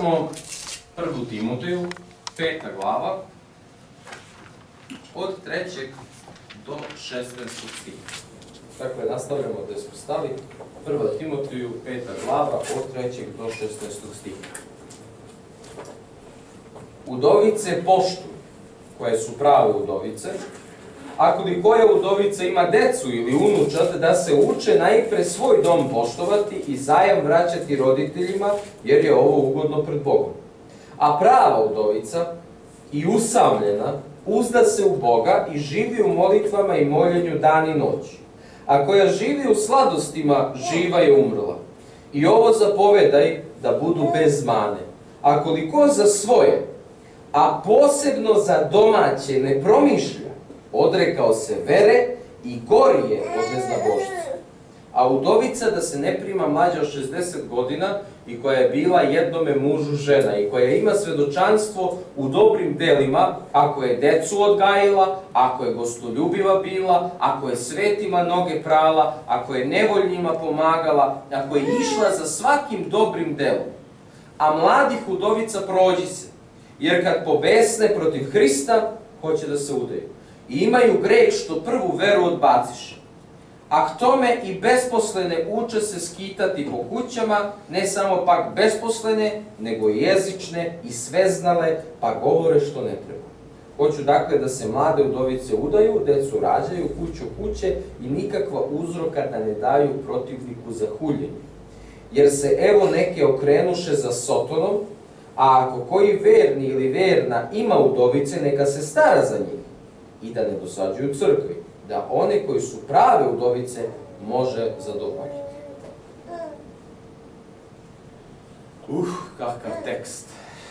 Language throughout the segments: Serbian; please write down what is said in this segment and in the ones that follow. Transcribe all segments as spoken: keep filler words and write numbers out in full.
čitamo prvu Timoteju, peta glava, od trećeg do šesnaestog stiha. Dakle, nastavljamo gde smo stali. Prva Timoteju, peta glava, od trećeg do šesnaestog stiha. Udovice poštuj, koje su prave udovice, ako li koja udovica ima decu ili unučad, da se uče najpre svoj dom poštovati i zajam vraćati roditeljima, jer je ovo ugodno pred Bogom. A prava udovica i usamljena uzda se u Boga i živi u molitvama i moljenju dan i noć. A koja živi u sladostima, živa je umrla. I ovo zapovedaj da budu bez mane. A koliko za svoje, a posebno za domaće ne promišlja, odrekao se vere i gori je od neznabošca. A udovica da se ne prima mlađa od šezdeset godina i koja je bila jednome mužu žena i koja ima svedočanstvo u dobrim delima, ako je decu odgajila, ako je gostoljubiva bila, ako je svetima noge prala, ako je nevoljnima pomagala, ako je išla za svakim dobrim delom. A mladih udovica prođi se, jer kad pobesne protiv Hrista, hoće da se udaju. I imaju greh što prvu veru odbaciše. A k tome i besposlene uče se skitati po kućama, ne samo pak besposlene, nego i jezične i sveznale, pa govore što ne treba. Hoću dakle da se mlade udovice udaju, decu rađaju, kuću kuće i nikakva uzroka da ne daju protivniku za huljenje. Jer se evo neke okrenuše za Sotonom, a ako koji verni ili verna ima udovice, neka se stara za njih i da ne dosađuju crkvi, da one koji su prave udovice može zadovoljiti. Uh, kakav tekst.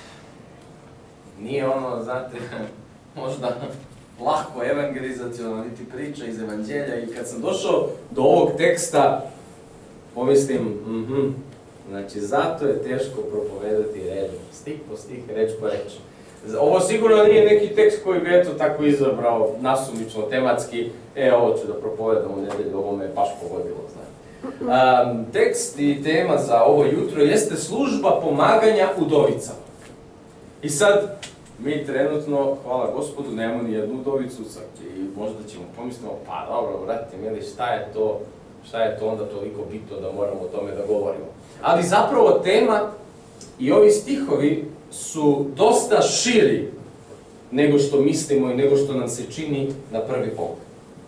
Nije ono, znate, možda lako evangelizacijalna niti priča iz evanđelja i kad sam došao do ovog teksta, pomislim, mhm, znači zato je teško propovedati redom, stih po stih, reč po reč. Ovo sigurno nije neki tekst koji bi eto tako izabrao nasumično, tematski, e, ovo ću da propovedam u nedelju, ovo me baš pogodilo, znači. Um, tekst i tema za ovo jutro jeste služba pomaganja udovicama. I sad, mi trenutno, hvala Gospodu, nemamo ni jednu udovicu i možda ćemo pomisliti, pa dobro, brate, mili, šta je to, šta je to onda toliko bitno da moramo o tome da govorimo. Ali zapravo tema i ovi stihovi su dosta širi nego što mislimo i nego što nam se čini na prvi pogled.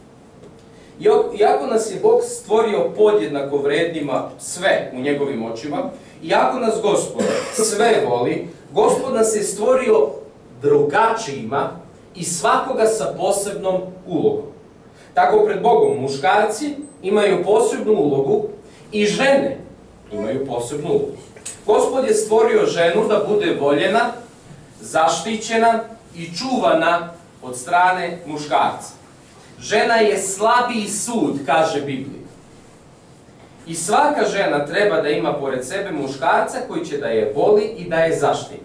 Iako nas je Bog stvorio podjednako vrednima sve u njegovim očima, iako nas Gospod sve voli, Gospod nas je stvorio drugačijima i svakoga sa posebnom ulogom. Tako pred Bogom muškarci imaju posebnu ulogu i žene imaju posebnu ulogu. Gospod je stvorio ženu da bude voljena, zaštićena i čuvana od strane muškarca. Žena je slabiji sud, kaže Biblija. I svaka žena treba da ima pored sebe muškarca koji će da je voli i da je zaštiti.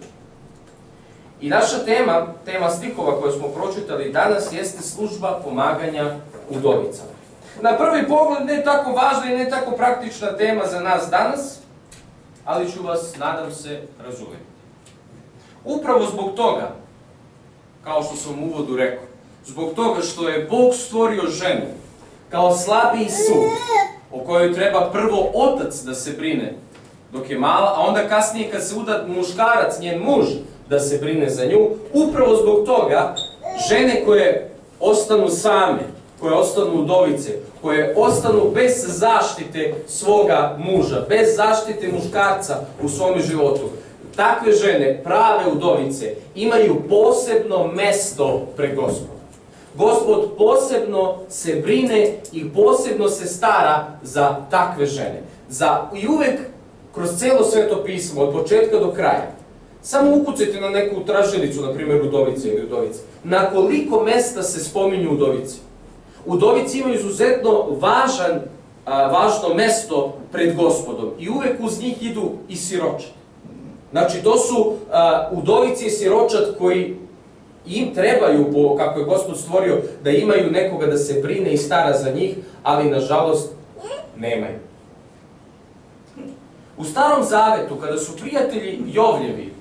I naša tema, tema stihova koju smo pročitali danas, jeste služba pomaganja udovicama. Na prvi pogled ne tako važna i ne tako praktična tema za nas danas, ali ću vas, nadam se, razumjeti. Upravo zbog toga, kao što sam u uvodu rekao, zbog toga što je Bog stvorio ženu kao slabiji sud, o kojoj treba prvo otac da se brine dok je mala, a onda kasnije kad se uda muškarac, njen muž, da se brine za nju, upravo zbog toga žene koje ostanu same, koje ostanu udovice, koje ostanu bez zaštite svoga muža, bez zaštite muškarca u svom životu. Takve žene, prave udovice, imaju posebno mesto pred Gospodom. Gospod posebno se brine i posebno se stara za takve žene. Za, I uvek, kroz celo Sveto pismo, od početka do kraja, samo ukucajte na neku tražilicu, na primjer udovice ili udovice, na koliko mesta se spominju udovice. Udovice imaju izuzetno važan, a, važno mesto pred Gospodom i uvek uz njih idu i siročad. Znači, to su a, udovice i siročad koji im trebaju, po, kako je Gospod stvorio, da imaju nekoga da se brine i stara za njih, ali nažalost nemaju. U Starom Zavetu, kada su prijatelji Jovljevi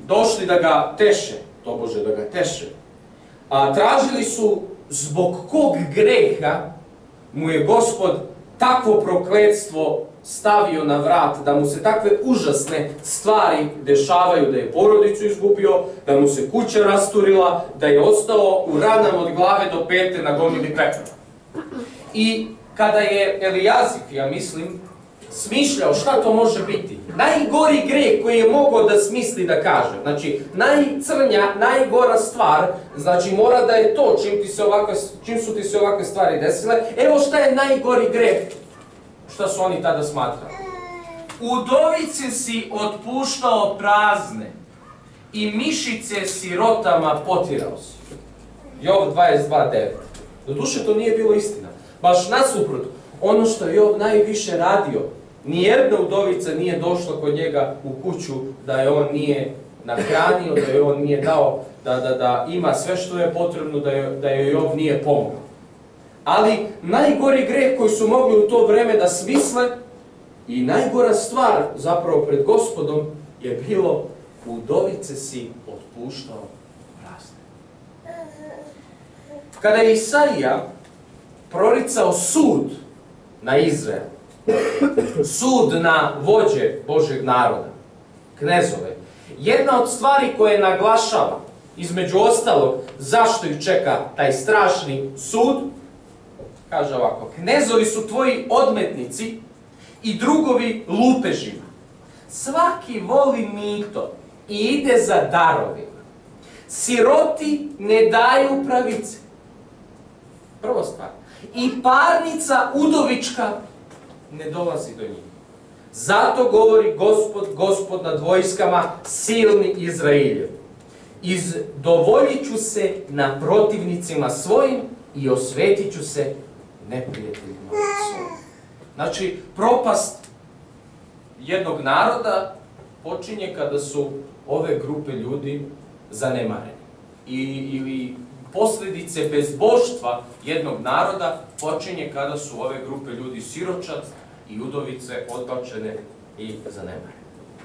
došli da ga teše, tobože da ga teše, a tražili su zbog kog greha mu je Gospod takvo prokletstvo stavio na vrat, da mu se takve užasne stvari dešavaju, da je porodicu izgubio, da mu se kuća rasturila, da je ostao u ranama od glave do pete na gomili pepela. I kada je Elijazif, ja mislim, smišljao šta to može biti, najgori greh koji je mogao da smisli da kaže, znači najcrnja, najgora stvar, znači mora da je to čim, ti se ovakve, čim su ti se ovakve stvari desile, evo šta je najgori greh, šta su oni tada smatrali. Udovice si otpuštao prazne i mišice sirotama potirao si. Jov dvadeset dva devet. Doduše to nije bilo istina. Baš nasuprot, ono što je Jov najviše radio, nijedna udovica nije došla kod njega u kuću da je on nije nahranio, da je on nije dao, da, da, da ima sve što je potrebno, da je, da je Jov nije pomogao. Ali najgori greh koji su mogli u to vreme da smisle i najgora stvar zapravo pred Gospodom je bilo udovice si otpuštao prazne. Kada je Isaija proricao sud na Izrael, sud na vođe Božjeg naroda, knezove, jedna od stvari koje naglašava, između ostalog, zašto ih čeka taj strašni sud, kaže ovako, knezovi su tvoji odmetnici i drugovi lupežima. Svaki voli mito i ide za darovima. Siroti ne daju pravice. Prva stvar. I parnica udovička ne dolazi do njih. Zato govori Gospod, Gospod nad vojskama, silni Izraeljev. Izdovoljit ću se na protivnicima svojim i osvetit ću se neprijateljima svojim. Znači, propast jednog naroda počinje kada su ove grupe ljudi zanemareni. I, ili posljedice bezbožstva jednog naroda počinje kada su ove grupe ljudi siročad i udovice odbačene i zanemarene.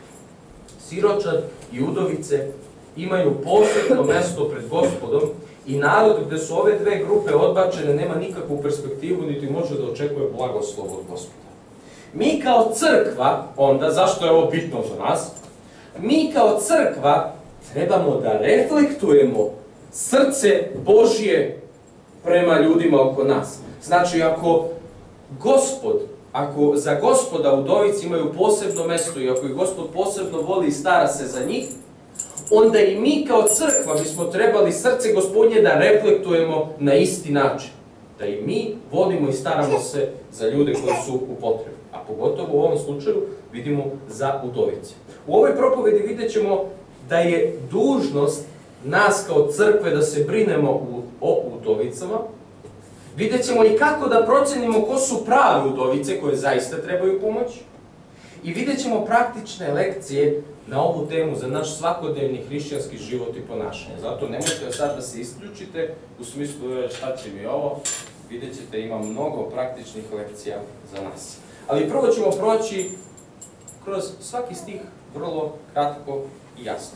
Siročad i udovice imaju posebno mesto pred Gospodom i narod gde su ove dve grupe odbačene nema nikakvu perspektivu niti može da očekuje blagoslov od Gospoda. Mi kao crkva, onda, zašto je ovo bitno za nas, mi kao crkva trebamo da reflektujemo srce Božje prema ljudima oko nas. Znači, ako Gospod, ako za Gospoda udovici imaju posebno mesto i ako ih Gospod posebno voli i stara se za njih, onda i mi kao crkva bismo trebali srce Gospodnje da reflektujemo na isti način. Da i mi volimo i staramo se za ljude koji su u potrebi. A pogotovo u ovom slučaju vidimo za udovice. U ovoj propovedi vidjet ćemo da je dužnost nas kao crkve da se brinemo o udovicama. Vidjet ćemo i kako da procenimo ko su prave udovice koje zaista trebaju pomoć. I vidjet ćemo praktične lekcije na ovu temu za naš svakodnevni hrišćanski život i ponašanje. Zato nemojte sad da se isključite u smislu šta će mi ovo. Vidjet ćete, ima mnogo praktičnih lekcija za nas. Ali prvo ćemo proći kroz svaki stih vrlo kratko i jasno.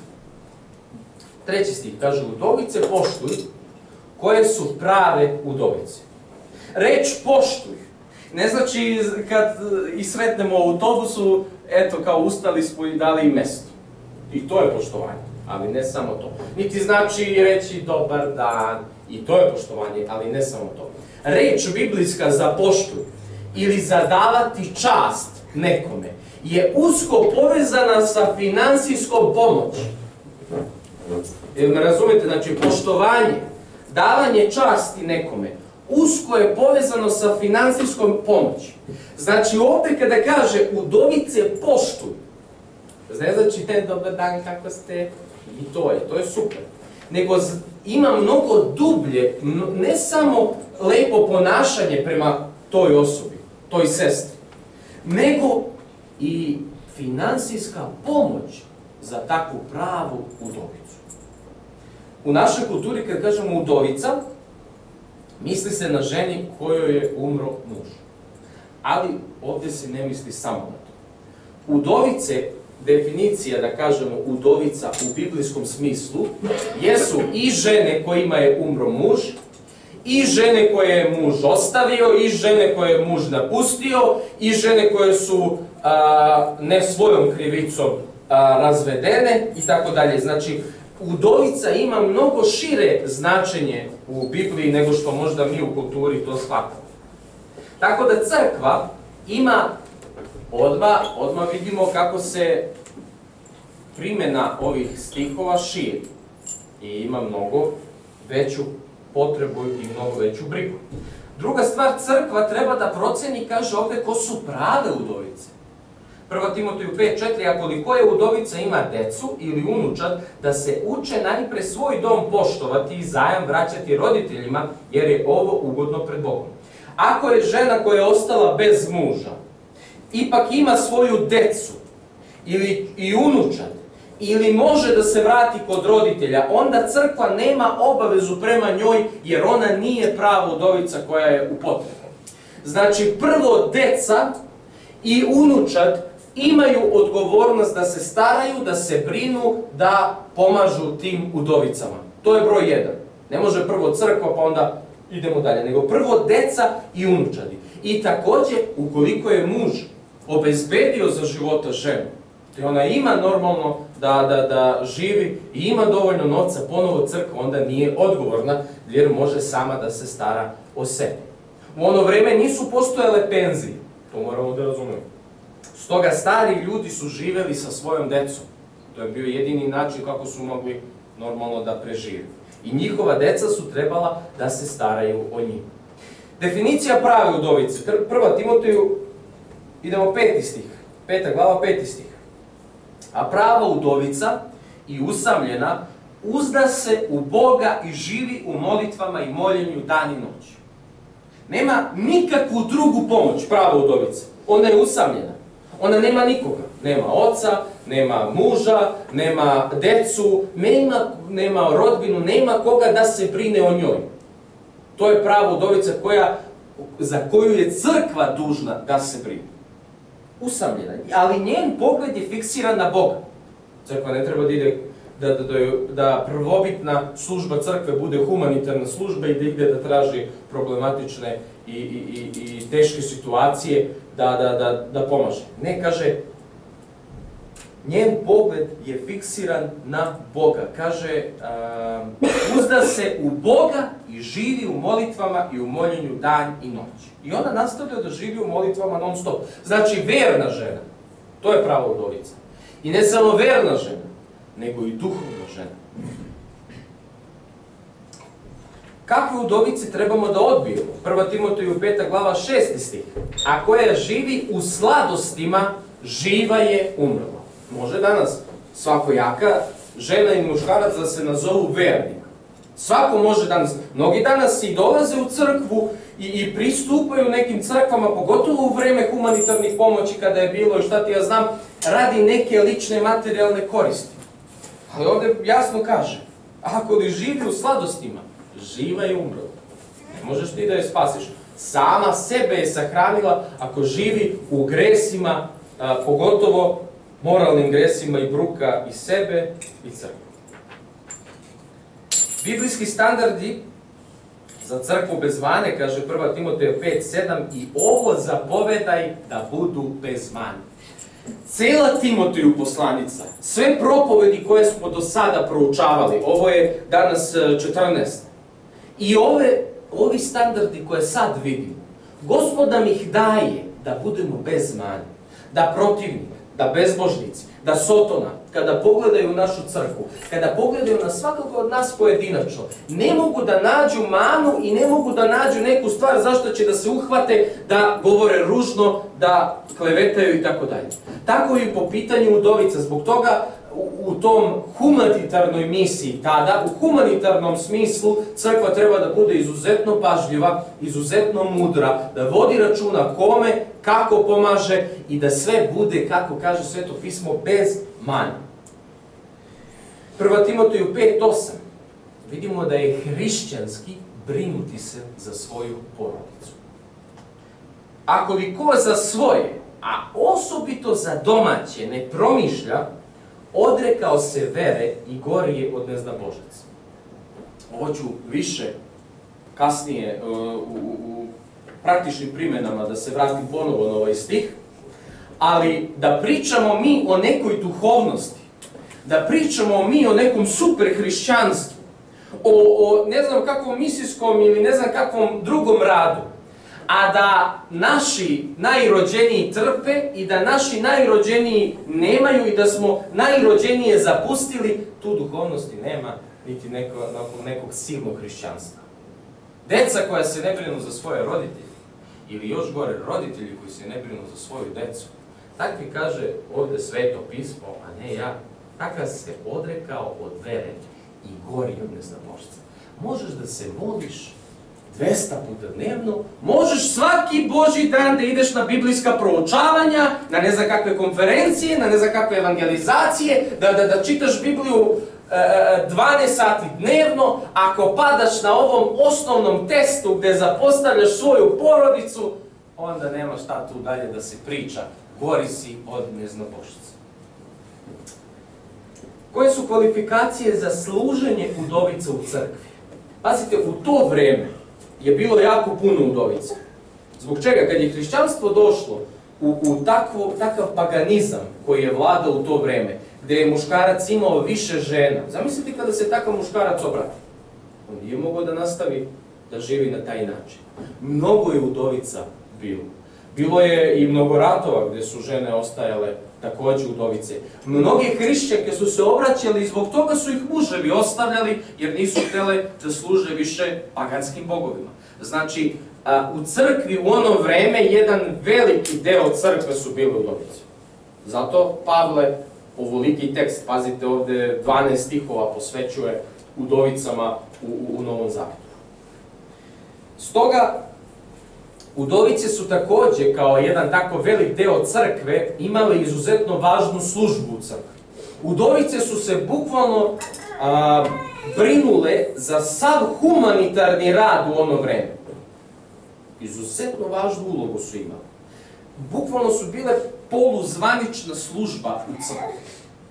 Treći stih kaže, udovice poštuj koje su prave udovice. Reč poštuj ne znači kad i sretnemo u autobusu, eto kao ustali smo i dali im mesto. I to je poštovanje, ali ne samo to. Niti znači reći dobar dan, i to je poštovanje, ali ne samo to. Reč biblijska za poštuj ili za davati čast nekome je usko povezana sa finansijskom pomoći. Jel me razumete? Znači, poštovanje, davanje časti nekome, usko je povezano sa finansijskom pomoći. Znači, ovdje kada kaže udovice poštuj, ne znači te dobar dan, kako ste, i to je, to je super. Nego ima mnogo dublje, ne samo lepo ponašanje prema toj osobi, toj sestri, nego i finansijska pomoć za takvu pravu udovicu. U našoj kulturi, kad kažemo udovica, misli se na ženi kojoj je umro muž. Ali ovdje se ne misli samo na to. Udovice definicija, da kažemo, udovica u biblijskom smislu jesu i žene kojima je umro muž, i žene koje je muž ostavio, i žene koje je muž napustio, i žene koje su a, ne svojom krivicom a, razvedene i tako dalje. Znači, udovica ima mnogo šire značenje u Bibliji nego što možda mi u kulturi to shvatamo. Tako da crkva ima, odmah, odmah vidimo kako se primjena ovih stihova širi i ima mnogo veću potrebu i mnogo veću brigu. Druga stvar, crkva treba da proceni, kaže ovdje, ko su prave udovice. Prva Timoteju pet četiri, a koliko je udovica ima decu ili unučad, da se uče najpre svoj dom poštovati i zajam vraćati roditeljima, jer je ovo ugodno pred Bogom. Ako je žena koja je ostala bez muža, ipak ima svoju decu ili i unučad, ili može da se vrati kod roditelja, onda crkva nema obavezu prema njoj, jer ona nije prava udovica koja je u potrebi. Znači, prvo deca i unučad imaju odgovornost da se staraju, da se brinu, da pomažu tim udovicama. To je broj jedan. Ne može prvo crkva, pa onda idemo dalje, nego prvo deca i unučadi. I također, ukoliko je muž obezbedio za života ženu, te ona ima normalno da, da, da živi i ima dovoljno novca, ponovo crkva onda nije odgovorna, jer može sama da se stara o sebi. U ono vreme nisu postojale penzije, to moramo da razumemo. Stoga stari ljudi su živeli sa svojom decom. To je bio jedini način kako su mogli normalno da prežive. I njihova deca su trebala da se staraju o njima. Definicija prave udovice. Prva Timoteju, idemo peti stih. Peta glava, peti stih. A prava udovica i usamljena uzda se u Boga i živi u molitvama i moljenju dan i noć. Nema nikakvu drugu pomoć prava udovica. Ona je usamljena. Ona nema nikoga. Nema oca, nema muža, nema decu, nema, nema rodbinu, nema koga da se brine o njoj. To je prava udovica koja, za koju je crkva dužna da se brine. Usamljena. Ali njen pogled je fiksiran na Boga. Crkva ne treba da ide, da, da, da, da prvobitna služba crkve bude humanitarna služba i da ide da traži problematične i, i, i, i teške situacije da, da, da, da pomaže. Ne, kaže, njen pogled je fiksiran na Boga. Kaže, uh, uzda se u Boga i živi u molitvama i u moljenju dan i noć. I ona nastavlja da živi u molitvama non stop. Znači, verna žena. To je prava udovica. I ne samo verna žena, nego i duhovna žena. Kakve udovice trebamo da odbijemo? Prva Timoteju peta glava šesti stih. A koja živi u sladostima, živa je umrla. Može danas svakojaka žena i muškarac da se nazovu vernika. Svako može danas. Mnogi danas i dolaze u crkvu i, i pristupaju nekim crkvama, pogotovo u vreme humanitarnih pomoći kada je bilo i šta ti ja znam, radi neke lične materijalne koristi. Ali ovdje jasno kaže, ako li živi u sladostima, živa je umrla. Ne možeš ti da je spasiš. Sama sebe je sahranila ako živi u gresima, a, pogotovo moralnim gresima i bruka i sebe i crkvu. Biblijski standardi za crkvu bez mane, kaže prva Timoteja pet sedam, i ovo zapovedaj da budu bez mane. Cela Timoteju poslanica, sve propovedi koje smo do sada proučavali, ovo je danas četrnaesta, i ove, ovi standardi koje sad vidimo, Gospod nam ih daje da budemo bez mane, da protivnik, da bezbožnici, da Sotona, kada pogledaju našu crkvu, kada pogledaju na svakog od nas pojedinačno, ne mogu da nađu manu i ne mogu da nađu neku stvar zašto će da se uhvate, da govore ružno, da klevetaju i tako dalje. Tako i po pitanju udovica. Zbog toga u, u tom humanitarnoj misiji tada, u humanitarnom smislu, crkva treba da bude izuzetno pažljiva, izuzetno mudra, da vodi računa kome, kako pomaže i da sve bude, kako kaže Sveto pismo, bez mane. Prva Timoteju pet osam. Vidimo da je hrišćanski brinuti se za svoju porodicu. Ako li ko za svoje a osobito za domaće ne promišlja, odrekao se vere i gorije od neznabožaca. Ovo ću više kasnije u, u, u praktičnim primjenama da se vratim ponovo na ovaj stih, ali da pričamo mi o nekoj duhovnosti, da pričamo mi o nekom super hrišćanstvu, o, o ne znam kakvom misijskom ili ne znam kakvom drugom radu, a da naši najrođeniji trpe i da naši najrođeniji nemaju i da smo najrođenije zapustili, tu duhovnosti nema, niti neko, nekog silnog hrišćanstva. Deca koja se ne brinu za svoje roditelje, ili još gore, roditelji koji se ne brinu za svoju decu, takvi kaže ovdje Sveto pismo, a ne ja, takav se odrekao od vere i gori od neznabožca. Možeš da se moliš dvesta puta dnevno, možeš svaki Božji dan da ideš na biblijska proučavanja, na ne znam kakve konferencije, na ne znam kakve evangelizacije, da, da, da čitaš Bibliju e, dvanaest sati dnevno, ako padaš na ovom osnovnom testu gdje zapostavljaš svoju porodicu, onda nema šta tu dalje da se priča, gori si od neznabošca. Koje su kvalifikacije za služenje udovica u crkvi? Pazite, u to vreme je bilo jako puno udovica. Zbog čega? Kad je hrišćanstvo došlo u, u takvo, takav paganizam koji je vladao u to vreme, gdje je muškarac imao više žena, zamislite kada se takav muškarac obrati. On nije mogao da nastavi da živi na taj način. Mnogo je udovica bilo. Bilo je i mnogo ratova gdje su žene ostajale također udovice. Mnoge hrišćanke su se obraćali i zbog toga su ih muževi ostavljali jer nisu htjele da služe više paganskim bogovima. Znači, a, u crkvi u ono vreme jedan veliki deo crkve su bile udovice. Zato Pavle ovoliki tekst, pazite ovdje dvanaest stihova posvećuje udovicama u, u, u Novom Zavetu. Stoga, udovice su također, kao jedan tako velik deo crkve, imale izuzetno važnu službu u crkvi. Udovice su se bukvalno a, brinule za sav humanitarni rad u ono vreme. Izuzetno važnu ulogu su imali. Bukvalno su bile poluzvanična služba u crkvi.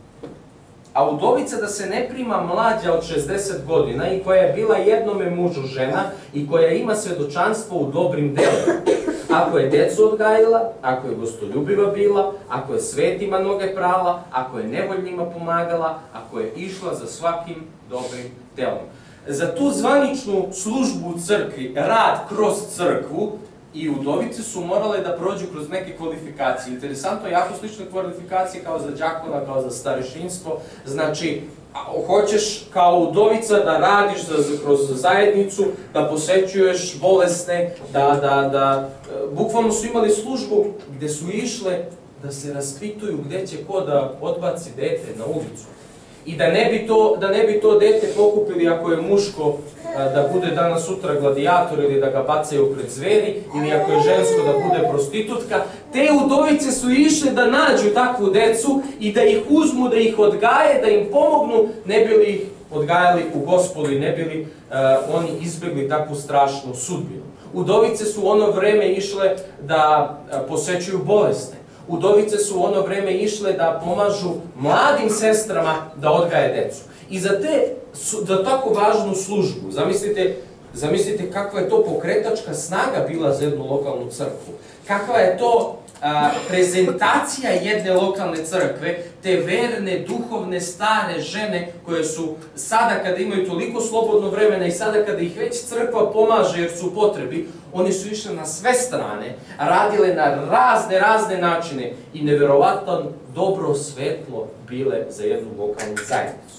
A udovica da se ne prima mlađa od šezdeset godina i koja je bila jednome mužu žena i koja ima svjedočanstvo u dobrim delima. Ako je djecu odgajila, ako je gostoljubiva bila, ako je svetima noge prala, ako je nevoljnima pomagala, ako je išla za svakim dobrim delom. Za tu zvaničnu službu u crkvi, rad kroz crkvu, i udovice su morale da prođu kroz neke kvalifikacije. Interesantno, jako slične kvalifikacije kao za đakona, kao za starešinstvo. Znači, hoćeš kao udovica da radiš za, kroz zajednicu, da posećuješ bolesne, da, da, da... Bukvalno su imali službu gdje su išle da se raspituju gdje će ko da odbaci dete na ulicu. I da ne bi to, da ne bi to dete pokupili ako je muško da bude danas sutra gladijator ili da ga bacaju pred zveri, ili ako je žensko da bude prostitutka. Te udovice su išle da nađu takvu decu i da ih uzmu, da ih odgaje, da im pomognu, ne bi li ih odgajali u Gospodu i ne bi li uh, oni izbjegli takvu strašnu sudbinu. Udovice su u ono vreme išle da uh, posećuju bolesne. Udovice su u ono vreme išle da pomažu mladim sestrama da odgaje decu. I za, te, za tako važnu službu, zamislite, zamislite kakva je to pokretačka snaga bila za jednu lokalnu crkvu. Kakva je to a, prezentacija jedne lokalne crkve, te verne, duhovne, stare žene koje su sada kada imaju toliko slobodno vremena i sada kada ih već crkva pomaže jer su u potrebi, oni su išli na sve strane, radile na razne, razne načine i neverovatan dobro svetlo bile za jednu lokalnu zajednicu.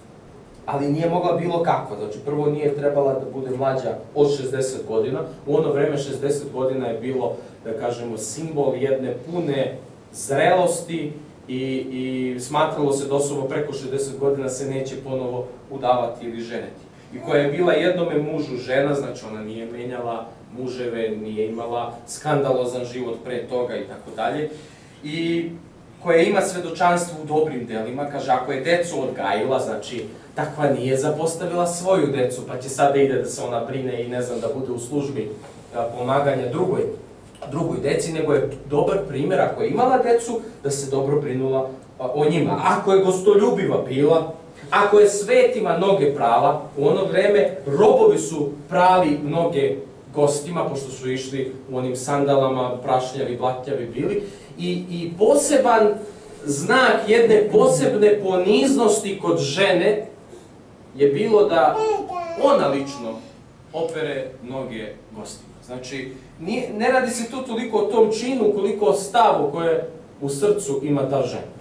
Ali nije mogla bilo kakva, znači prvo nije trebala da bude mlađa od šezdeset godina, u ono vreme šezdeset godina je bilo, da kažemo, simbol jedne pune zrelosti i, i smatralo se da osoba preko šezdeset godina se neće ponovo udavati ili ženiti. I koja je bila jednome mužu žena, znači ona nije menjala muževe, nije imala skandalozan život pre toga i tako dalje. I koja ima svedočanstvo u dobrim delima, kaže ako je decu odgajila, znači takva nije zapostavila svoju decu, pa će sada ide da se ona brine i ne znam da bude u službi pomaganja drugoj drugoj deci, nego je dobar primjer ako je imala decu, da se dobro brinula o njima. Ako je gostoljubiva bila, ako je svetima noge prala, u ono vreme robovi su prali noge gostima, pošto su išli u onim sandalama, prašnjavi, blatnjavi bili, i, i poseban znak jedne posebne poniznosti kod žene je bilo da ona lično opere noge gostima. Znači, nije, ne radi se tu toliko o tom činu, koliko o stavu koje u srcu ima ta žena.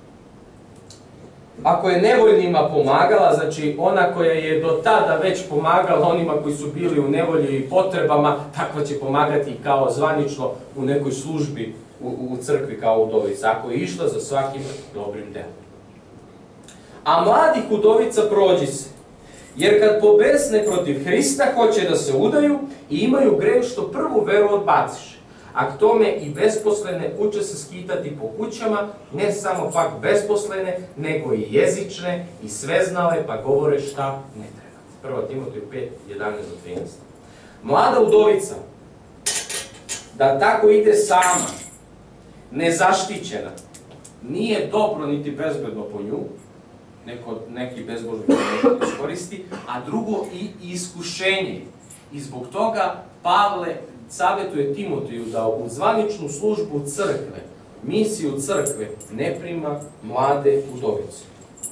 Ako je nevoljnima pomagala, znači ona koja je do tada već pomagala onima koji su bili u nevolji i potrebama, takva će pomagati kao zvanično u nekoj službi u, u crkvi kao udovica, ako je išla za svakim dobrim delom. A mladih udovica prođi se, jer kad pobesne protiv Hrista, hoće da se udaju i imaju greh što prvu veru odbaciše. A k tome i besposlene uče se skitati po kućama, ne samo pak besposlene, nego i jezične i sveznale, pa govore šta ne treba. Prvo Timotiju pet, jedanaest do trinaest. Mlada udovica, da tako ide sama, nezaštićena, nije dobro niti bezbedno po nju, neko, neki bezbožni neko iskoristi, a drugo i iskušenje. I zbog toga Pavle savjetuje Timoteju da u zvaničnu službu crkve, misiju crkve, ne prima mlade udovice.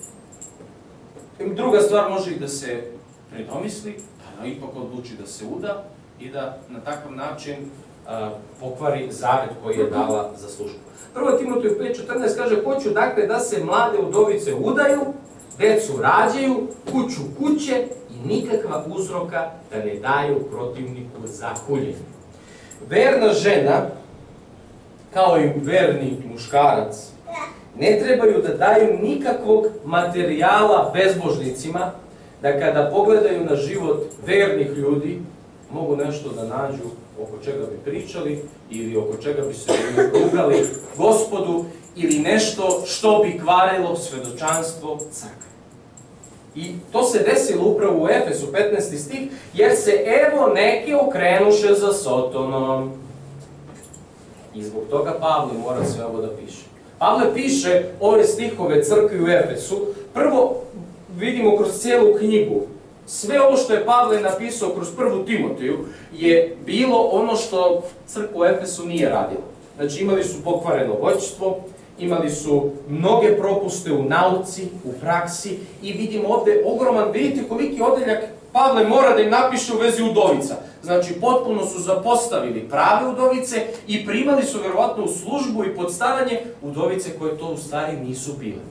Druga stvar može i da se predomisli, da ipak odluči da se uda i da na takav način a, pokvari zavet koji je dala za službu. Prvo Timoteju pet četrnaest kaže, hoću dakle da se mlade udovice udaju, decu rađaju, kuću kuće i nikakva uzroka da ne daju protivniku za huljenje. Verna žena, kao i verni muškarac, ne trebaju da daju nikakvog materijala bezbožnicima, da kada pogledaju na život vernih ljudi, mogu nešto da nađu oko čega bi pričali ili oko čega bi se rugali Gospodu ili nešto što bi kvarilo svedočanstvo crkve. I to se desilo upravo u Efesu, petnaesti stih, jer se evo neki okrenuše za Sotonom. I zbog toga Pavle mora sve ovo da piše. Pavle piše ove stihove crkvi u Efesu. Prvo vidimo kroz cijelu knjigu. Sve ovo što je Pavle napisao kroz prvu Timoteju je bilo ono što crkva u Efesu nije radila. Znači imali su pokvareno vođstvo, imali su mnoge propuste u nauci, u praksi i vidimo ovdje ogroman, vidite koliki odeljak Pavle mora da im napiše u vezi udovica. Znači potpuno su zapostavili prave udovice i primali su verovatno u službu i pod staranje udovice koje to u stvari nisu bile.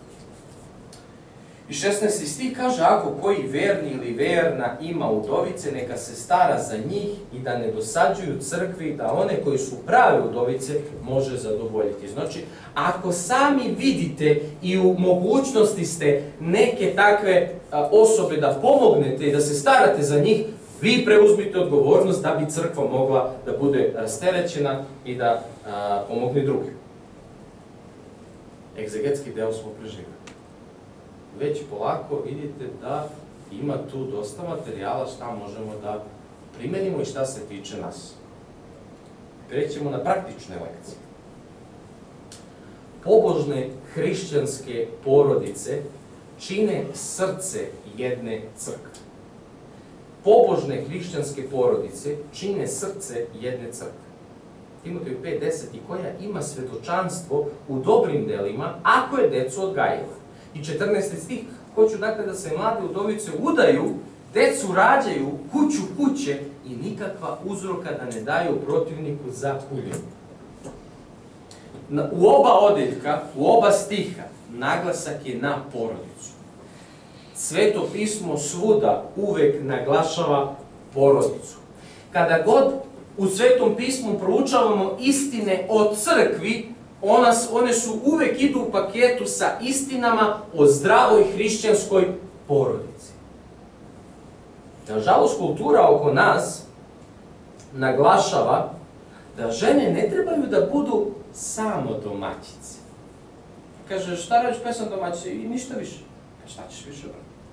I šesnaesti stih kaže, ako koji verni ili verna ima udovice, neka se stara za njih i da ne dosađuju crkvi, da one koji su prave udovice može zadovoljiti. Znači, ako sami vidite i u mogućnosti ste neke takve a, osobe da pomognete i da se starate za njih, vi preuzmite odgovornost da bi crkva mogla da bude rasterećena i da a, pomogne drugim. Egzegetski deo smo preživjeli. Već polako vidite da ima tu dosta materijala šta možemo da primenimo i šta se tiče nas. Prećemo na praktične lekcije. Pobožne hrišćanske porodice čine srce jedne crkve. Pobožne hrišćanske porodice čine srce jedne crkve. Timoteju pet deset i koja ima svedočanstvo u dobrim delima ako je decu odgajila. I četrnaesti stih, hoću dakle da se mlade udovice udaju, decu rađaju, kuću kuće i nikakva uzroka da ne daju protivniku za huljenje. U oba odeljka, u oba stiha, naglasak je na porodicu. Sveto pismo svuda uvek naglašava porodicu. Kada god u Svetom pismu proučavamo istine o crkvi, Ona, one su uvek idu u paketu sa istinama o zdravoj hrišćanskoj porodici. Nažalost, kultura oko nas naglašava da žene ne trebaju da budu samo domaćice. Kaže, šta radiš pa sam domaćice? I ništa više. Šta ćeš više?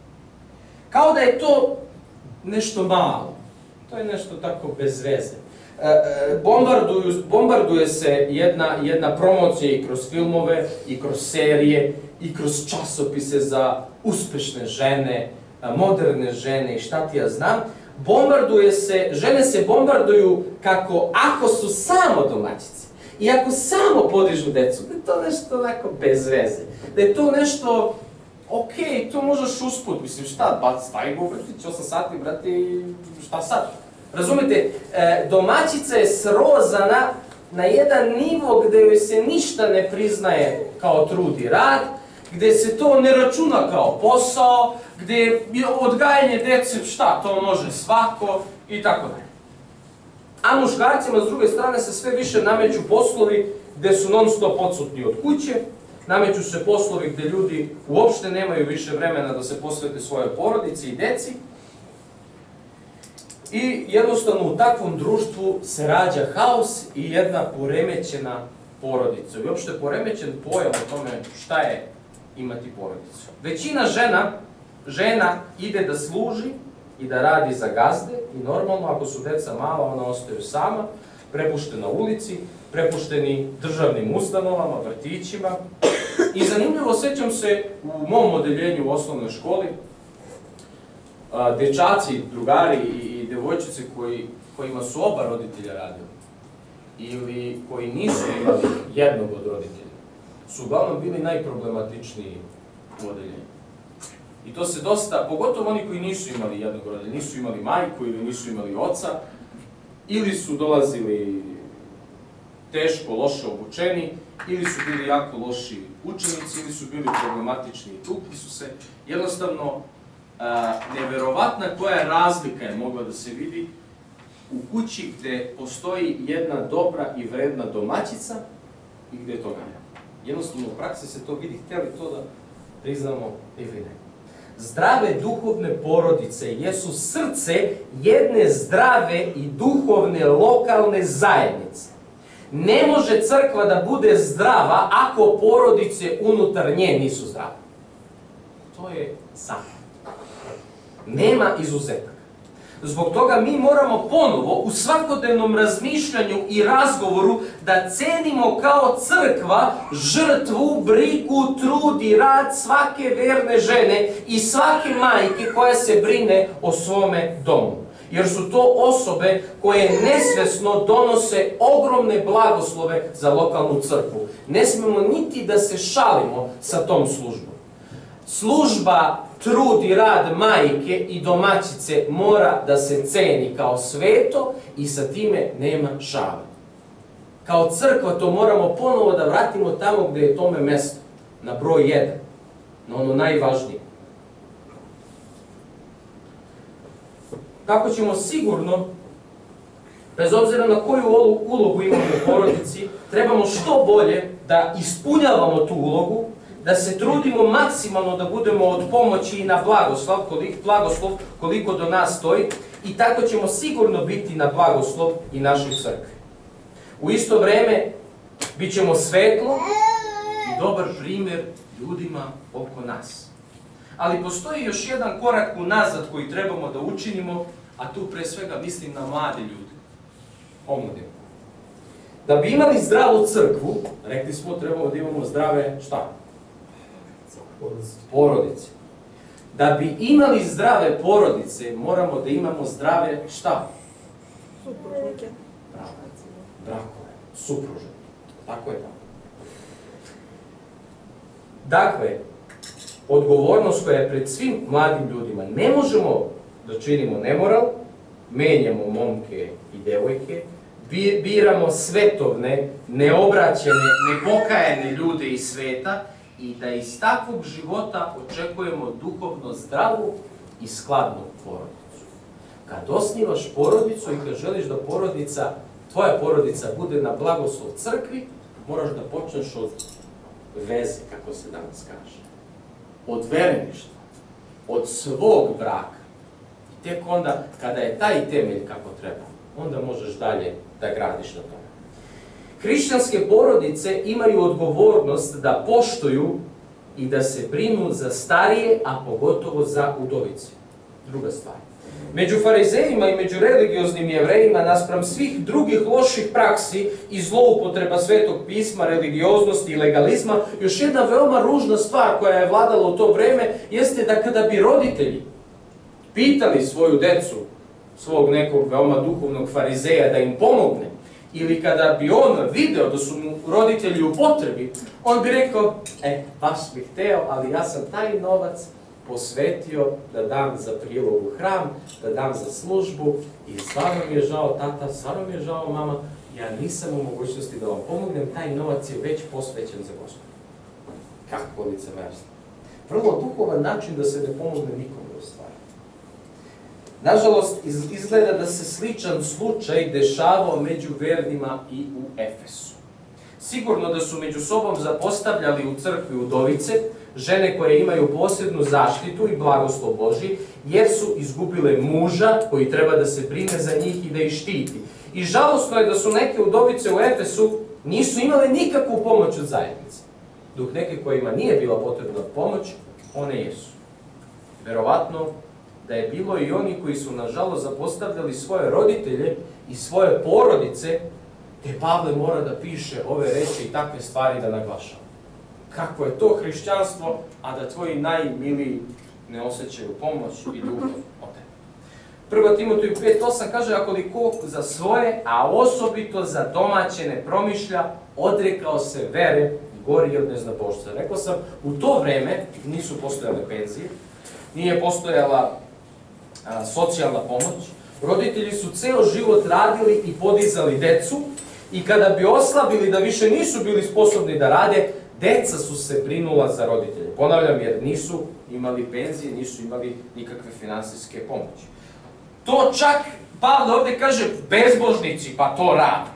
Kao da je to nešto malo. To je nešto tako bez veze. bombarduju, bombarduje se jedna, jedna promocija i kroz filmove, i kroz serije, i kroz časopise za uspešne žene, moderne žene i šta ti ja znam. Bombarduje se, žene se bombarduju kako ako su samo domaćice i ako samo podižu decu, da je to nešto onako bez veze, da je to nešto, ok, to možeš usput, mislim šta, bac, stavi go u vrtić, osam sati, brate, i šta sad? Razumete, domaćica je srozana na jedan nivo gde joj se ništa ne priznaje kao trud i rad, gde se to ne računa kao posao, gde je odgajanje dece, šta, to može svako i tako dalje. A muškarcima, s druge strane, se sve više nameću poslovi gde su non stop odsutni od kuće, nameću se poslovi gde ljudi uopšte nemaju više vremena da se posvete svojoj porodici i deci. I jednostavno u takvom društvu se rađa haos i jedna poremećena porodica. I uopšte poremećen pojam o tome šta je imati porodicu. Većina žena, žena ide da služi i da radi za gazde i normalno ako su deca mala ona ostaju sama, prepuštena ulici, prepušteni državnim ustanovama, vrtićima. I zanimljivo, sećam se u mom odeljenju u osnovnoj školi, dečaci, drugari i devojčice koji, kojima su oba roditelja radili ili koji nisu imali jednog od roditelja, su uglavnom bili najproblematičniji u odeljenju. I to se dosta, pogotovo oni koji nisu imali jednog roditelja, nisu imali majku ili nisu imali oca, ili su dolazili teško, loše obučeni, ili su bili jako loši učenici, ili su bili problematični i tukli su se. Jednostavno, neverovatna koja razlika je mogla da se vidi u kući gde postoji jedna dobra i vredna domaćica i gde toga nema. Jednostavno u praksi se to vidi, htjeli to da priznamo ili ne. Zdrave duhovne porodice jesu srce jedne zdrave i duhovne lokalne zajednice. Ne može crkva da bude zdrava ako porodice unutar nje nisu zdrave. To je zakon. Nema izuzetaka. Zbog toga mi moramo ponovo u svakodnevnom razmišljanju i razgovoru da cenimo kao crkva žrtvu, brigu, trud i rad svake verne žene i svake majke koja se brine o svome domu. Jer su to osobe koje nesvesno donose ogromne blagoslove za lokalnu crkvu. Ne smemo niti da se šalimo sa tom službom. Služba, trud i rad majke i domaćice mora da se ceni kao sveto i sa time nema šale. Kao crkva to moramo ponovo da vratimo tamo gde je tome mesto, na broj jedan, na ono najvažnije. Tako ćemo sigurno, bez obzira na koju ulogu imamo u porodici, trebamo što bolje da ispunjavamo tu ulogu, da se trudimo maksimalno da budemo od pomoći i na blagoslov, koliko, blagoslov koliko do nas stoji, i tako ćemo sigurno biti na blagoslov i našoj crkvi. U isto vreme bit ćemo svetlo i dobar primjer ljudima oko nas. Ali postoji još jedan korak unazad koji trebamo da učinimo, a tu pre svega mislim na mlade ljude, omladine. Da bi imali zdravu crkvu, rekli smo, trebamo da imamo zdrave šta? Porodice. Da bi imali zdrave porodice, moramo da imamo zdrave šta? Supružnike. Brakove, supružnike. Tako je tako. Dakle, odgovornost koja je pred svim mladim ljudima, ne možemo da činimo nemoral, menjamo momke i devojke, biramo svetovne, neobraćene, nepokajene ljude iz sveta i da iz takvog života očekujemo duhovno zdravu i skladnu porodicu. Kad osnivaš porodicu i kad želiš da porodica, tvoja porodica bude na blagoslov crkvi, moraš da počneš od veze, kako se danas kaže. Od vereništva, od svog braka. I tek onda, kada je taj temelj kako treba, onda možeš dalje da gradiš na tome. Hrišćanske porodice imaju odgovornost da poštuju i da se brinu za starije, a pogotovo za udovice. Druga stvar. Među farizejima i među religioznim jevrejima, naspram svih drugih loših praksi i zloupotreba Svetog pisma, religioznosti i legalizma, još jedna veoma ružna stvar koja je vladala u to vreme jeste da kada bi roditelji pitali svoju decu, svog nekog veoma duhovnog farizeja da im pomogne, ili kada bi on video da su mu roditelji u potrebi, on bi rekao, e, baš bih hteo, ali ja sam taj novac posvetio da dam za prilog u hram, da dam za službu i stvarno mi je žao tata, stvarno mi je žao mama, ja nisam u mogućnosti da vam pomognem, taj novac je već posvećen za Gospoda. Kako licemerstvo. Vrlo duhovan način da se ne pomogne nikome u stvari. Nažalost, izgleda da se sličan slučaj dešavao među vernima i u Efesu. Sigurno da su među sobom zapostavljali u crkvi udovice, žene koje imaju posebnu zaštitu i blagoslov Božji, jer su izgubile muža koji treba da se brine za njih i da ih štiti. I žalosno je da su neke udovice u Efesu nisu imale nikakvu pomoć od zajednice, dok neke kojima nije bila potrebna pomoć, one jesu. Verovatno da je bilo i oni koji su nažalost zapostavljali svoje roditelje i svoje porodice, te Pavle mora da piše ove reči i takve stvari da naglašava. Kako je to hrišćanstvo, a da tvoji najmiliji ne osjećaju pomoć i ljubav od tebe. Prva Timoteju pet osam kaže, ako li ko za svoje, a osobito za domaće ne promišlja, odrekao se vere i gori od neznabošca. Rekao sam, u to vreme nisu postojale penzije, nije postojala a, socijalna pomoć, roditelji su ceo život radili i podizali decu i kada bi oslabili da više nisu bili sposobni da rade, deca su se brinula za roditelje. Ponavljam, jer nisu imali penzije, nisu imali nikakve finansijske pomoći. To čak, Pavle ovdje kaže, bezbožnici, pa to rade.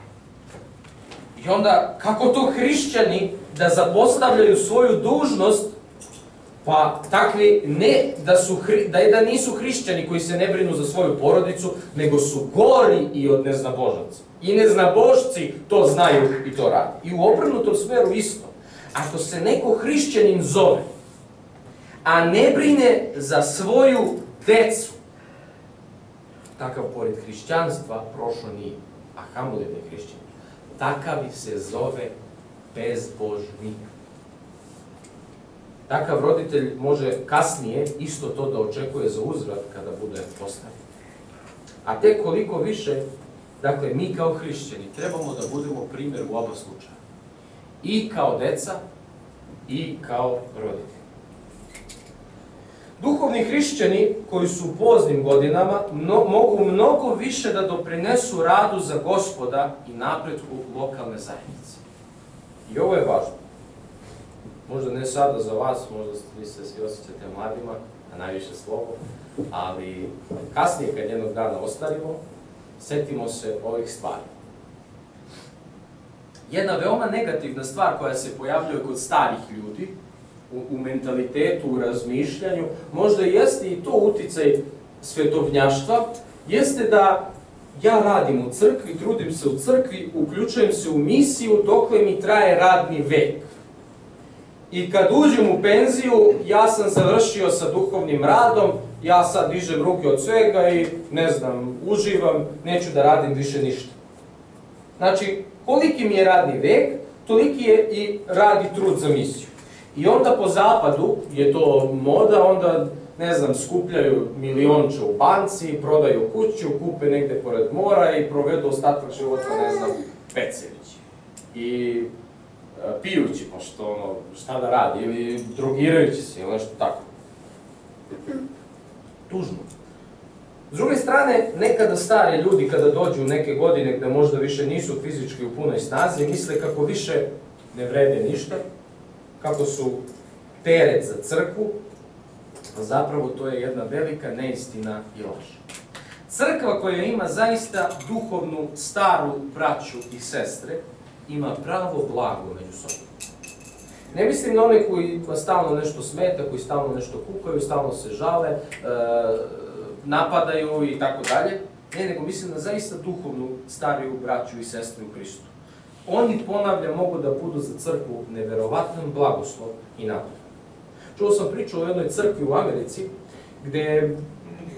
I onda, kako to hrišćani da zapostavljaju svoju dužnost, pa takvi, ne da, su, da, da nisu hrišćani koji se ne brinu za svoju porodicu, nego su gori i od neznabožaca. I neznabožci to znaju i to rade. I u obrnutom smeru isto. Ako se neko hrišćanin zove, a ne brine za svoju decu, takav pored hrišćanstva prošlo nije, a kamoli da je hrišćanin. Takav se zove bezbožnik. Takav roditelj može kasnije isto to da očekuje za uzvrat kada bude postavljen. A tek koliko više, dakle, mi kao hrišćani trebamo da budemo primjer u oba slučaja. I kao deca, i kao roditelji. Duhovni hrišćani koji su u poznim godinama mno, mogu mnogo više da doprinesu radu za Gospoda i napretku lokalne zajednice. I ovo je važno. Možda ne sada za vas, možda vi se svi osjećate mladima, a najviše slovo, ali kasnije kad jednog dana ostarimo, setimo se ovih stvari. Jedna veoma negativna stvar koja se pojavljuje kod starih ljudi, u, u mentalitetu, u razmišljanju, možda jeste i to uticaj svetovnjaštva, jeste da ja radim u crkvi, trudim se u crkvi, uključujem se u misiju dokle mi traje radni vek. I kad uđem u penziju, ja sam završio sa duhovnim radom, ja sad dižem ruke od svega i, ne znam, uživam, neću da radim više ništa. Znači, koliki mi je radni vek, toliki je i rad i trud za misiju. I onda po zapadu je to moda, onda, ne znam, skupljaju milionče u banci, prodaju kuću, kupe negde pored mora i provedu ostatak života, ne znam, pecevići. I pijući, pošto ono, šta da radi, ili drogirajući se, ili nešto tako. Tužno. S druge strane, nekada stari ljudi, kada dođu u neke godine gde možda više nisu fizički u punoj snazi, misle kako više ne vrede ništa, kako su teret za crkvu, a zapravo to je jedna velika neistina i laž. Crkva koja ima zaista duhovnu, staru braću i sestre, ima pravo blago među sobom. Ne mislim na one koji stalno nešto smeta, koji stalno nešto kukaju, stalno se žale, e, napadaju i tako dalje. Ne, nego mislim na zaista duhovnu, stariju braću i sestru u Hristu. Oni, ponavljam, mogu da budu za crkvu neverovatan blagoslov i napredak. Čuo sam priču o jednoj crkvi u Americi, gde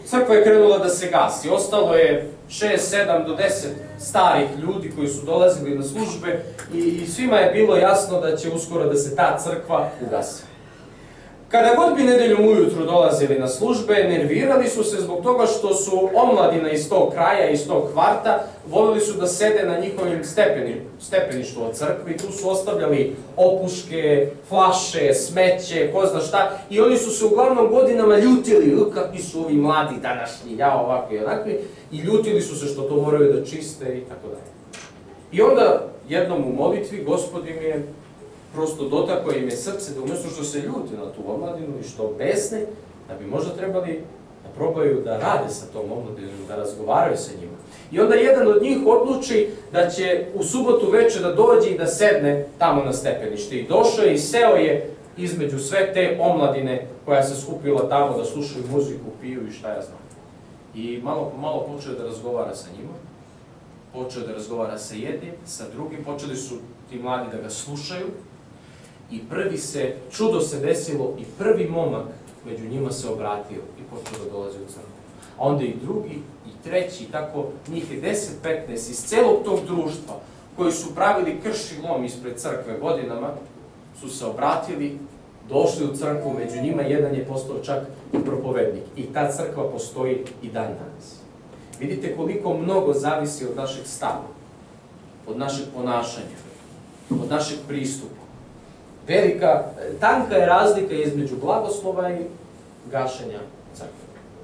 crkva je krenula da se gasi. Ostalo je šest, sedam do deset starih ljudi koji su dolazili na službe i svima je bilo jasno da će uskoro da se ta crkva ugasi. Kada god bi nedeljom ujutru dolazili na službe, nervirali su se zbog toga što su omladina iz tog kraja, iz tog kvarta, volili su da sede na njihovim stepeni, stepeništu od crkvi, tu su ostavljali opuške, flaše, smeće, ko zna šta, i oni su se uglavnom godinama ljutili, kakvi su ovi mladi današnji, ja ovako i onakvi, i ljutili su se što to moraju da čiste i tako dalje. I onda jednom u molitvi Gospod im je prosto dotakao im je srce da umjesto što se ljuti na tu omladinu i što besne, da bi možda trebali da probaju da rade sa tom omladinom, da razgovaraju sa njima. I onda jedan od njih odluči da će u subotu večer da dođe i da sedne tamo na stepenište. I došao je i seo je između sve te omladine koja se skupila tamo da slušaju muziku, piju i šta ja znam. I malo, malo počeo da razgovara sa njima. Počeo da razgovara sa jednim, sa drugim, počeli su ti mladi da ga slušaju. I prvi se, čudo se desilo i prvi momak među njima se obratio i počeo da dolazi u crkvu. A onda i drugi, i treći, tako njih je deset petnaest iz celog tog društva koji su pravili krš i lom ispred crkve godinama, su se obratili, došli u crkvu, među njima jedan je postao čak i propovednik. I ta crkva postoji i dan danas. Vidite koliko mnogo zavisi od našeg stava, od našeg ponašanja, od našeg pristupa. Velika, tanka je razlika između blagoslova i gašenja crkve.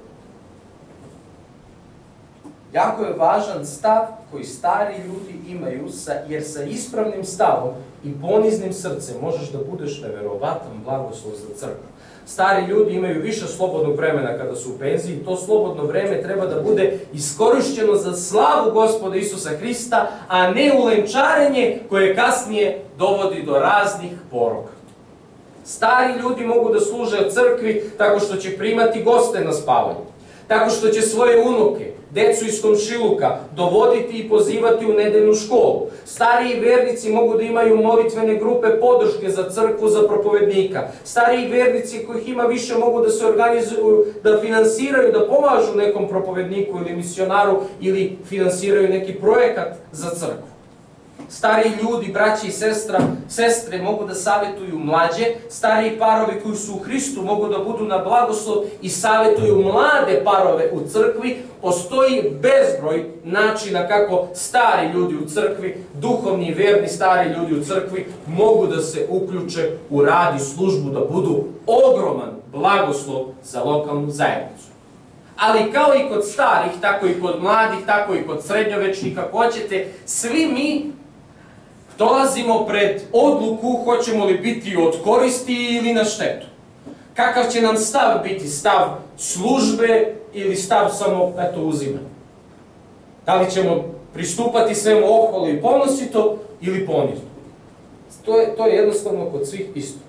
Jako je važan stav koji stari ljudi imaju, jer sa ispravnim stavom i poniznim srcem možeš da budeš neverovatan blagoslov za crkvu. Stari ljudi imaju više slobodnog vremena kada su u penziji i to slobodno vreme treba da bude iskorišćeno za slavu Gospoda Isusa Hrista, a ne u lenčarenje koje kasnije dovodi do raznih poroka. Stari ljudi mogu da služe u crkvi tako što će primati goste na spavanje, tako što će svoje unuke, decu iz komšiluka, dovoditi i pozivati u nedeljnu školu. Stariji vernici mogu da imaju molitvene grupe podrške za crkvu, za propovednika. Stariji vernici kojih ima više mogu da se organizuju, da finansiraju, da pomažu nekom propovedniku ili misionaru ili finansiraju neki projekat za crkvu. Stariji ljudi, braći i sestra, sestre mogu da savjetuju mlađe, stariji parovi koji su u Hristu mogu da budu na blagoslov i savjetuju mlade parove u crkvi. Postoji bezbroj načina kako stari ljudi u crkvi, duhovni i verni stari ljudi u crkvi mogu da se uključe u rad i službu, da budu ogroman blagoslov za lokalnu zajednicu. Ali kao i kod starih, tako i kod mladih, tako i kod srednjovečnih, kako hoćete, svi mi dolazimo pred odluku hoćemo li biti od koristi ili na štetu. Kakav će nam stav biti? Stav službe ili stav samo, eto, uzimanja? Da li ćemo pristupati svemu oholo i ponosito ili ponizno? To je, to je jednostavno kod svih isto.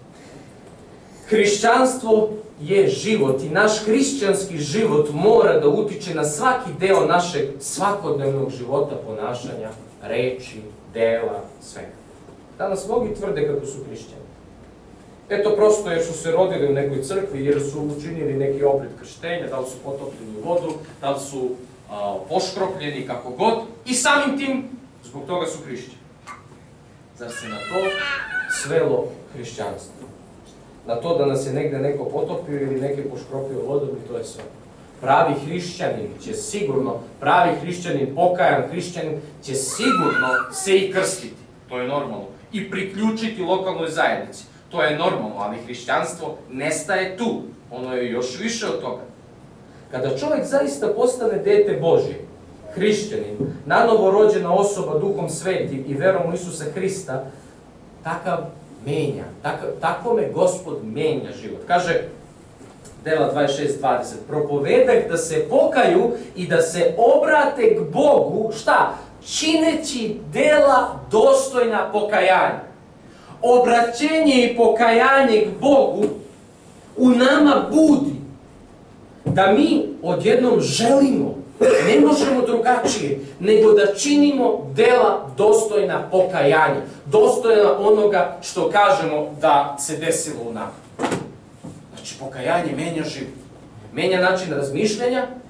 Hrišćanstvo je život i naš hrišćanski život mora da utiče na svaki deo našeg svakodnevnog života, ponašanja, reči, dela, svega. Danas mnogi tvrde kako su hrišćani. Eto prosto jer su se rodili u nekoj crkvi, jer su učinili neki obred krštenja, da li su potopljeni u vodu, da li su a, poškropljeni, kako god, i samim tim, zbog toga su hrišćani. Zar se na to svelo hrišćanstvo? Na to da nas je negde neko potopio ili neke poškropio vodom i to je sve. Pravi hrišćanin će sigurno, pravi hrišćanin, pokajan hrišćanin će sigurno se i krstiti. To je normalno. I priključiti lokalnoj zajednici. To je normalno, ali hrišćanstvo ne staje tu. Ono je još više od toga. Kada čovjek zaista postane dete Božje, hrišćanin, nanovo rođena osoba Duhom Svetim i verom u Isusa Hrista, takav menja, takvome Gospod menja život. Kaže Dela dvadeset šest dvadeset, propovedah da se pokaju i da se obrate k Bogu, šta? Čineći dela dostojna pokajanja. Obraćenje i pokajanje k Bogu u nama budi da mi odjednom želimo, ne možemo drugačije, nego da činimo dela dostojna pokajanja, dostojna onoga što kažemo da se desilo u nama. Znači, pokajanje menja život. Menja način razmišljanja,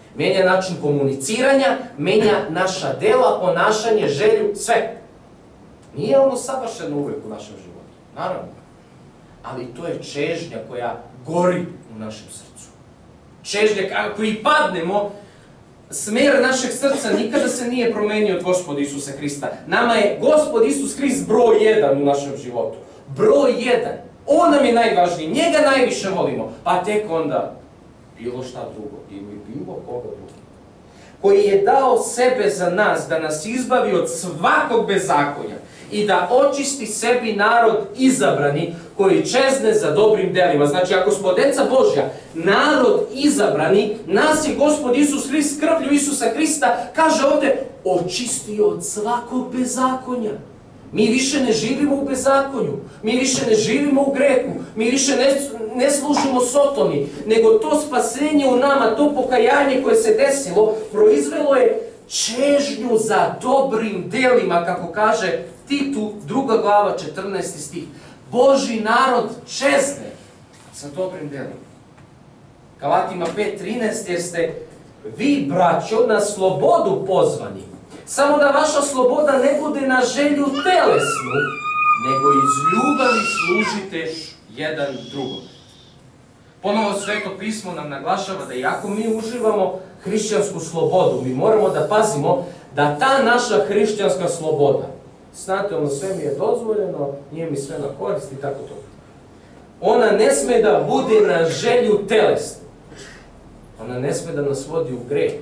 Menja način komuniciranja, menja naša dela, ponašanje, želju, sve. Nije ono savršeno uvijek u našem životu, naravno. Ali to je čežnja koja gori u našem srcu. Čežnja, ako i padnemo, smer našeg srca nikada se nije promenio od Gospoda Isusa Hrista. Nama je Gospod Isus Hrist broj jedan u našem životu. Broj jedan. On nam je najvažniji, njega najviše volimo, pa tek onda bilo šta drugo ili bilo koga drugo. Koji je dao sebe za nas, da nas izbavi od svakog bezakonja i da očisti sebi narod izabrani koji čezne za dobrim delima. Znači, ako smo deca Božja, narod izabrani, nas je Gospod Isus Hrist krvlju Isusa Hrista, kaže ovdje, očistio od svakog bezakonja. Mi više ne živimo u bezakonju, mi više ne živimo u grehu, mi više ne, ne služimo Sotoni, nego to spasenje u nama, to pokajanje koje se desilo, proizvelo je čežnju za dobrim delima, kako kaže Titu, druga glava, četrnaesti stih. Božji narod čezne za dobrim delima. Galatima pet trinaest, jer ste vi, braćo, na slobodu pozvani. Samo da vaša sloboda ne bude na želju telesnu, nego iz ljubavi služite jedan drugom. Ponovo Sveto pismo nam naglašava da iako mi uživamo hrišćansku slobodu, mi moramo da pazimo da ta naša hrišćanska sloboda, znate, ono sve mi je dozvoljeno, nije mi sve na korist i tako to. Ona ne sme da bude na želju telesnu. Ona ne sme da nas vodi u greh.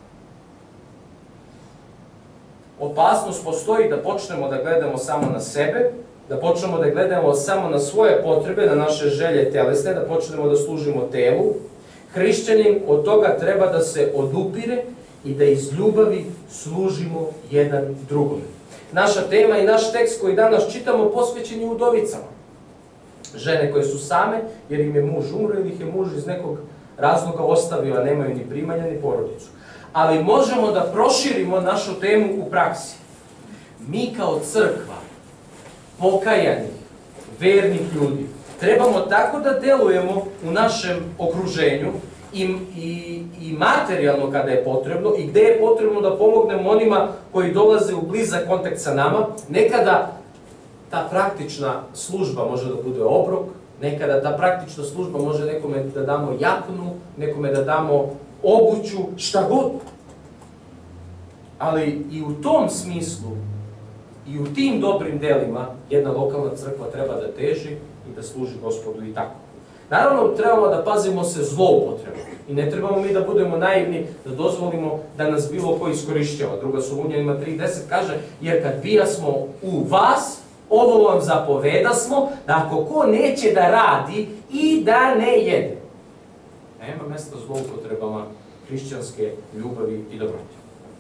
Opasnost postoji da počnemo da gledamo samo na sebe, da počnemo da gledamo samo na svoje potrebe, na naše želje telesne, da počnemo da služimo telu. Hrišćanin od toga treba da se odupire i da iz ljubavi služimo jedan drugome. Naša tema i naš tekst koji danas čitamo posvećen je udovicama. Žene koje su same, jer im je muž umro ili ih je muž iz nekog razloga ostavio, a nemaju ni primanja ni porodicu. Ali možemo da proširimo našu temu u praksi. Mi kao crkva, pokajani, vernih ljudi, trebamo tako da delujemo u našem okruženju i, i, i materijalno kada je potrebno i gde je potrebno da pomognemo onima koji dolaze u blizak kontakt sa nama. Nekada ta praktična služba može da bude obrok, nekada ta praktična služba može nekome da damo jaknu, nekome da damo obuću, šta god. Ali i u tom smislu, i u tim dobrim delima, jedna lokalna crkva treba da teži i da služi Gospodu i tako. Naravno, trebamo da pazimo se zloupotrebe. I ne trebamo mi da budemo naivni, da dozvolimo da nas bilo ko iskorišćava. Druga Solunjanima tri deset kaže, jer kad bijasmo u vas, ovo vam zapovedasmo, da ako ko neće da radi i da ne jede. Nema mesta zloupotrebama hrišćanske ljubavi i dobroti.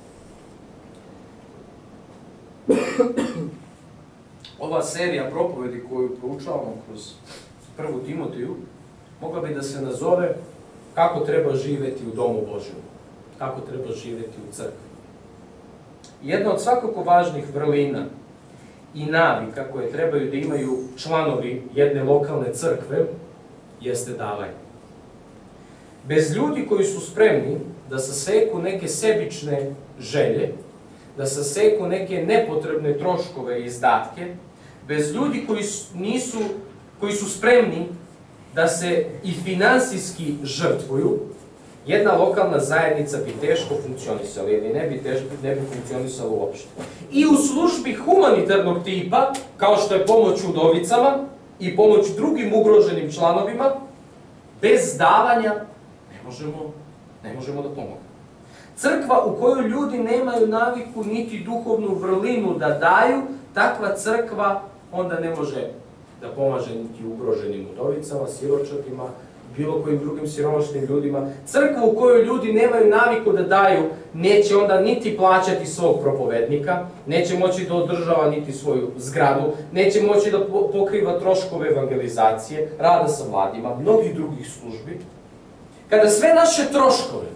Ova serija propovedi koju proučavamo kroz prvu Timoteju mogla bi da se nazove kako treba živjeti u domu Božjem, kako treba živjeti u crkvi. Jedna od svakako važnih vrlina i navika koje trebaju da imaju članovi jedne lokalne crkve jeste davanje. Bez ljudi koji su spremni da saseku neke sebične želje, da saseku neke nepotrebne troškove i izdatke, bez ljudi koji nisu, koji su spremni da se i finansijski žrtvuju, jedna lokalna zajednica bi teško funkcionisala ili ne bi, teško, ne bi funkcionisala uopšte. I u službi humanitarnog tipa, kao što je pomoć udovicama i pomoć drugim ugroženim članovima, bez davanja ne možemo, ne možemo da pomognemo. Crkva u kojoj ljudi nemaju naviku niti duhovnu vrlinu da daju, takva crkva onda ne može da pomaže niti ugroženim udovicama, siročatima, bilo kojim drugim siromašnim ljudima. Crkva u kojoj ljudi nemaju naviku da daju, neće onda niti plaćati svog propovednika, neće moći da održava niti svoju zgradu, neće moći da pokriva troškove evangelizacije, rada sa mladima, mnogih drugih službi. Kada sve naše troškove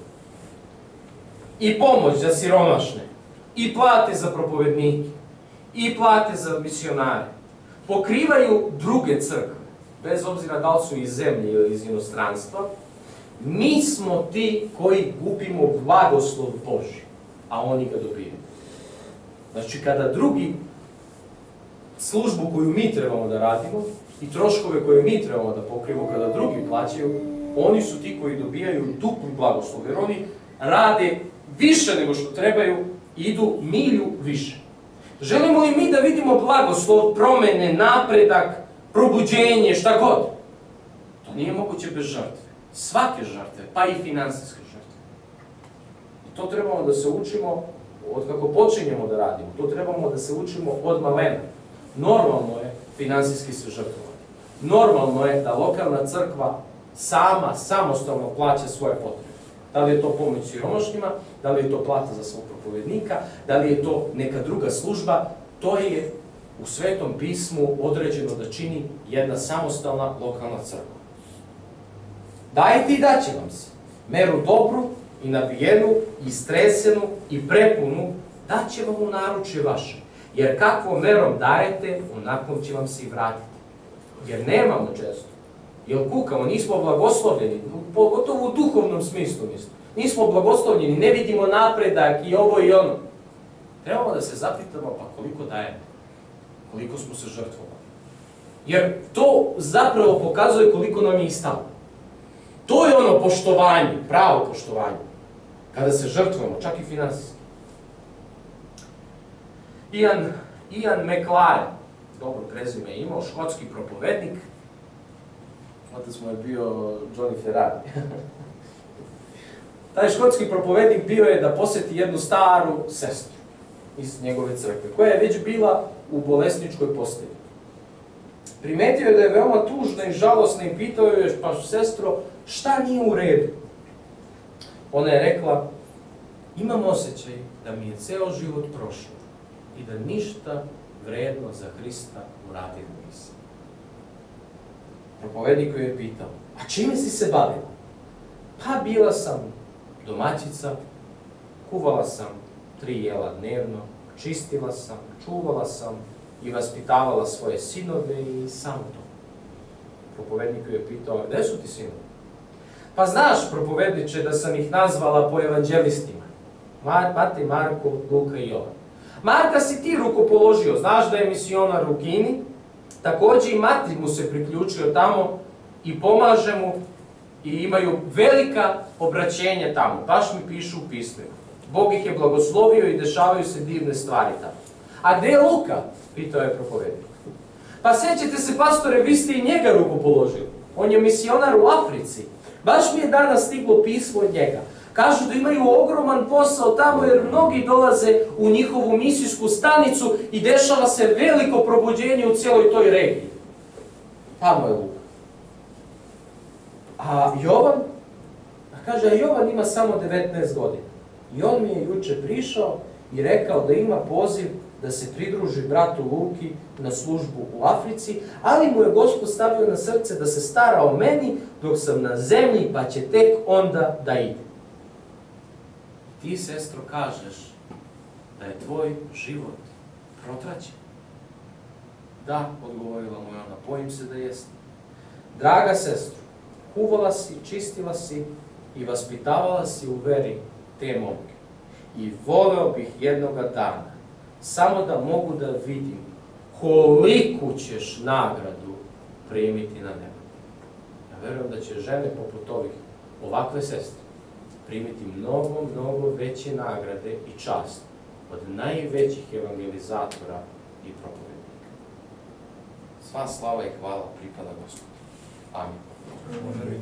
i pomoć za siromašne, i plate za propovednike, i plate za misionare, pokrivaju druge crkve, bez obzira da li su iz zemlje ili iz inostranstva, Mi smo ti koji gubimo blagoslov Božji, a oni ga dobijaju. Znači, kada drugi službu koju mi trebamo da radimo i troškove koje mi trebamo da pokrijemo, kada drugi plaćaju, oni su ti koji dobijaju dupli blagoslov, jer oni rade više nego što trebaju i idu milju više. Želimo li mi da vidimo blagoslov, promene, napredak, probuđenje, šta god? To nije moguće bez žrtve. Svake žrtve, pa i finansijske žrtve. I to trebamo da se učimo od kako počinjemo da radimo. To trebamo da se učimo od malena. Normalno je finansijski se žrtvovati. Normalno je da lokalna crkva sama, samostalno plaća svoje potrebe. Da li je to pomoć siromašnima, da li je to plata za svog propovednika, da li je to neka druga služba, to je u Svetom pismu određeno da čini jedna samostalna lokalna crkva. Dajte i daće vam se meru dobru i nabijenu, i stresenu, i prepunu, daće vam u naručje vaše. Jer kakvom merom dajete, onakom će vam se i vratiti. Jer nemamo često. Jer kukamo, nismo blagoslovljeni, pogotovo u duhovnom smislu mislim. Nismo blagoslovljeni, ne vidimo napredak i ovo i ono. Trebamo da se zapitamo pa koliko dajemo, koliko smo se žrtvovali. Jer to zapravo pokazuje koliko nam je i stalo. To je ono poštovanje, pravo poštovanje. Kada se žrtvujemo, čak i finansijski. Ian, Ian McLaren, dobro prezime je imao, škotski propovednik. Otac mu je bio Johnny Ferrari. Taj škotski propovednik bio je da posjeti jednu staru sestru iz njegove crkve, koja je već bila u bolesničkoj postelji. Primetio je da je veoma tužna i žalosna i pitao je, pa sestro, šta nije u redu? Ona je rekla, imam osjećaj da mi je ceo život prošao i da ništa vredno za Hrista uradila nisam. Propovednik joj je pitao, a čime si se bavila? Pa bila sam domaćica, kuvala sam tri jela dnevno, čistila sam, čuvala sam i vaspitavala svoje sinove i samo to. Propovednik joj je pitao, gde su ti sinovi? Pa znaš, propovedniče, da sam ih nazvala po evanđelistima. Matej, Marko, Luka i Jovan. Marka si ti rukopoložio, znaš da je misionar u Kini, takođe i Matej mu se priključio tamo i pomaže mu i imaju velika obraćenja tamo, baš mi pišu u pismima. Bog ih je blagoslovio i dešavaju se divne stvari tamo. A gde je Luka? Pitao je propovednik. Pa sećate se, pastore, vi ste i njega rukopoložili. On je misionar u Africi. Baš mi je danas stiglo pismo od njega. Kažu da imaju ogroman posao tamo jer mnogi dolaze u njihovu misijsku stanicu i dešava se veliko probuđenje u cijeloj toj regiji. Tamo je Luka. A Jovan? A kaže, a Jovan ima samo devetnaest godina. I on mi je juče prišao i rekao da ima poziv da se pridruži bratu Luki na službu u Africi, ali mu je Gospod stavio na srce da se stara o meni dok sam na zemlji, pa će tek onda da ide. Ti, sestro, kažeš da je tvoj život protraćen? Da, odgovorila mu je ona, bojim se da jeste. Draga sestro, kuvala si, čistila si i vaspitavala si u veri te momke. I voleo bih jednoga dana samo da mogu da vidim koliku ćeš nagradu primiti na nebu. Ja verujem da će žene poput ovih, ovakve sestre, primiti mnogo, mnogo veće nagrade i čast od najvećih evangelizatora i propovednika. Sva slava i hvala pripada Gospodu. Amin.